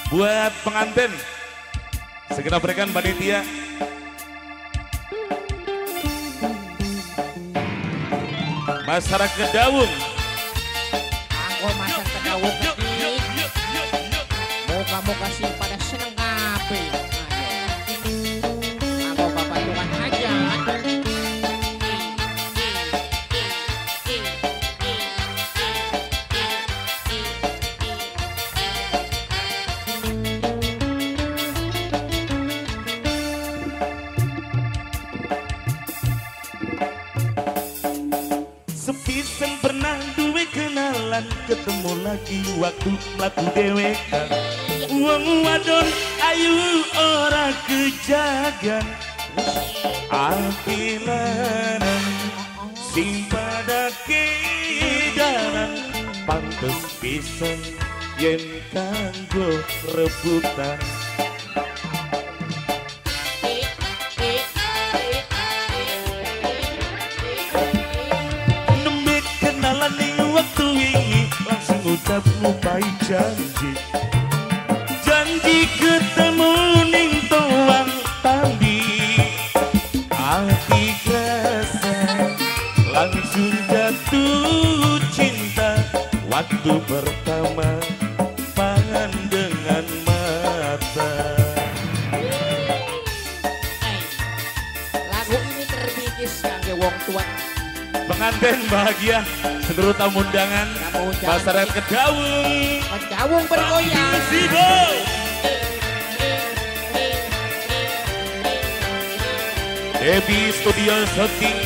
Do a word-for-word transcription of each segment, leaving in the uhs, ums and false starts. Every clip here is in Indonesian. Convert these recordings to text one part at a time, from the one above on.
Buat pengantin, segera berikan panitia. Masyarakat Dawung. Aku masyarakat Dawung ketik. Moga-moga sih pada seneng ngape. Aku bapak Tuhan aja. Sepisan pernah duwe kenalan, ketemu lagi waktu mlaku dewekan. Wong wadon ayu ora kejagan, apilanan sing pada kedanan, pantes pisan yen kanggo rebutan. Ucap lupai janji, janji ketemu ning toang tandi, hati kerasa langsung jatuh cinta waktu pertama pandangan mata. Lagu ini terbitis kangge wong tua. Pengantin bahagia, seluruh tamu undangan, masyarakat Dawung. Dawung bergoyang. Sibo. Debbie Studio Shooting.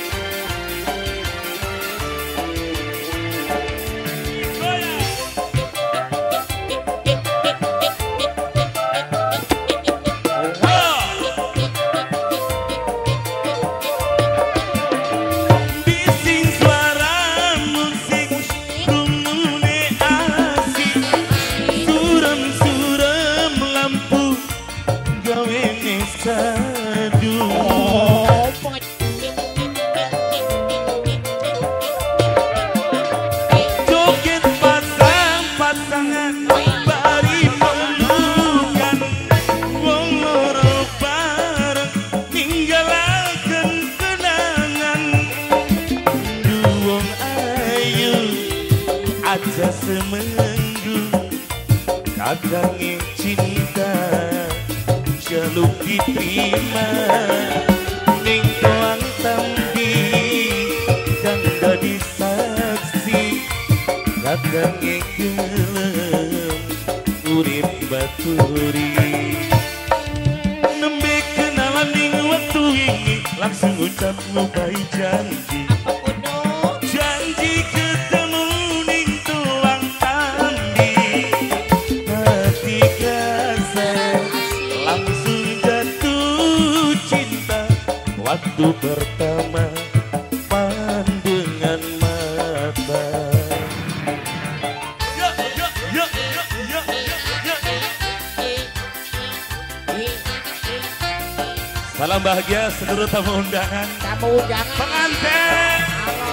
Joget pasang-pasangan bari melukan, wong loro bareng ninggalaken kenangan. Duwong ayu aja semenggu, kadange cinta jaluk diterima ning toang tambi kang dadi saksi kadange gelem urip baturi. Nembe kenalan ning waktu ini langsung ucap lupai janji, janji ketemu ning toang tambi, hati kerasa langsung jatuh cinta waktu pertama pandangan mata. Yo, yo, yo, yo, yo, yo, yo. Salam bahagia seluruh tamu undangan, Tamu undangan. pengantin.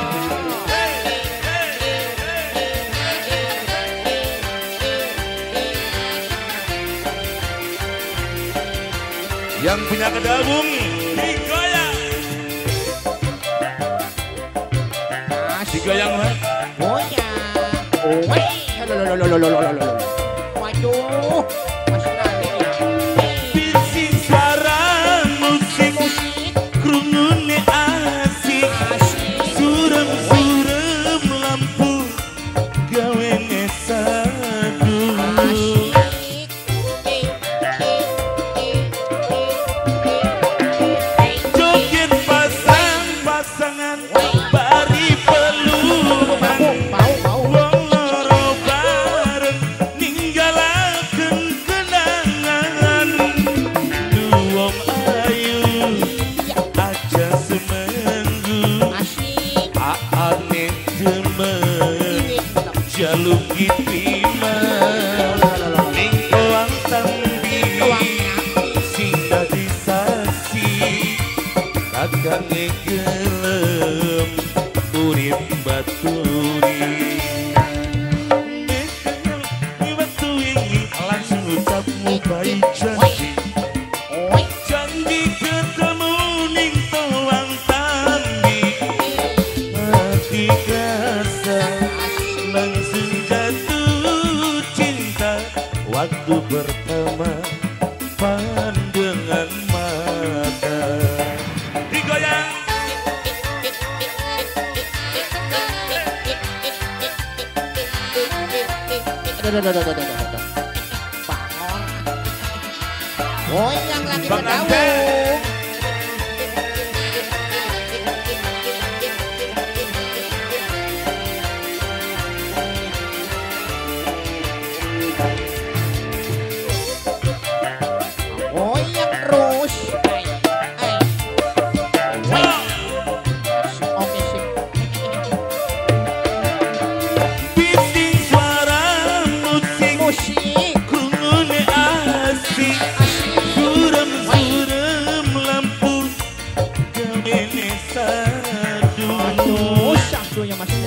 Yang punya kedabung digoyang, digoyang lah. Goyang. Wih. Waduh. Masih lagi ya. Bising suara musik, krungune asik, surem-surem lampu gawe nesadu. Joget pasang-pasangan bari pelukan, wong loro bareng ninggalaken kenangan. Duwong ayu aja semenggu, aane demen jaluk diterima ning toang tambi sing dadi saksi kadange gelem urip baturi. Waktu ini langsung waktu pertama pandangan mata. Digoyang. Aduh, aduh, aduh, aduh, aduh, aduh. Bangun. Goyang lagi Bang berdaung. Ante. Goyang terus. Hai, hai. Wah. Oke sip. Bising suara musik, Musik. krungune asik, Asik. suram-suram lampu, gemene sadu. Aduh, satunya masih.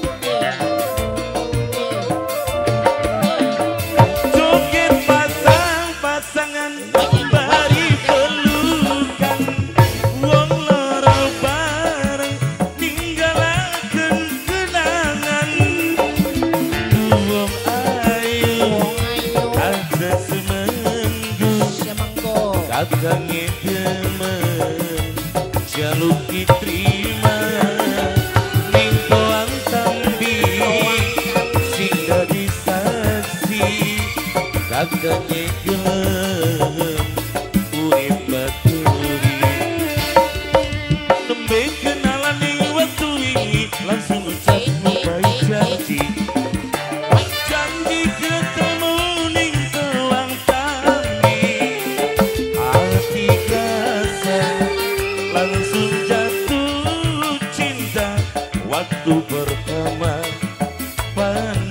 Joget pasang-pasangan, bari pelukan, wong loro bareng, ninggalaken kenangan. Wong ayu, Wong ayu. ada semenggu, Semanggo. kakange demen, jaluk diterima, ning toang tambi, sing dadi saksi, kakange gelem, urip baturi. Nembe kenalan ning wektu wingi, langsung ucap baik janji. Janji ketemu ning selang tami, hati rasa langsung jatuh cinta waktu pertama pan